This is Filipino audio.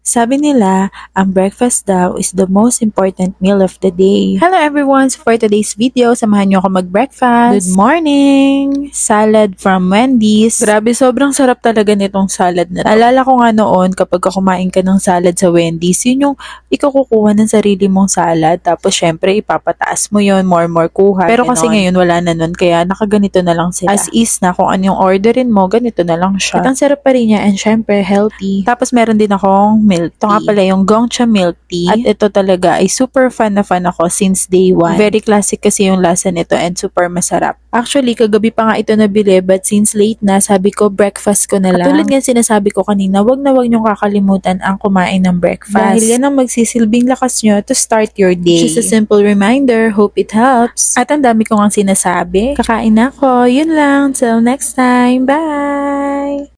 Sabi nila, ang breakfast daw is the most important meal of the day. Hello everyone! So for today's video, samahan niyo ako mag-breakfast. Good morning! Salad from Wendy's. Grabe, sobrang sarap talaga nitong salad na to. Alala ko nga noon, kapag kumain ka ng salad sa Wendy's, yun yung ikukukuha ng sarili mong salad. Tapos syempre, ipapataas mo yun, more kuha. Pero kasi ngayon, wala na nun, kaya nakaganito na lang sila. As is na, kung ano yung orderin mo, ganito na lang siya. At ang sarap pa rin niya, and syempre, healthy. Tapos meron din akong milk tea. Ito nga pala yung Gongcha milk tea. At ito talaga ay super fan ako since day one. Very classic kasi yung lasa nito and super masarap. Actually, kagabi pa nga ito nabili, but since late na, sabi ko breakfast ko na lang. Tulad nga sinasabi ko kanina, wag na wag niyong kakalimutan ang kumain ng breakfast. Dahil yan ang magsisilbing lakas nyo to start your day. Just a simple reminder, hope it helps. At ang dami ko nga sinasabi. Kakain na ako. Yun lang. Till next time. Bye!